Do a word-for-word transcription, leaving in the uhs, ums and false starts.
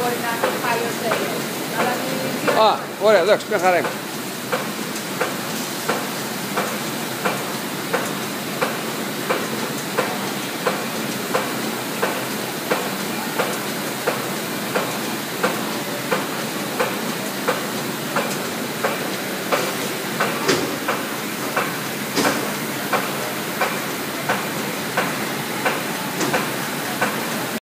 μπορεί να μην πάει ως τέλος. Α, ωραία, εντάξει, μια χαρά είναι.